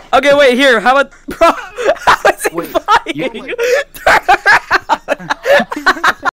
Okay, wait, here. How about, bro? How is it flying?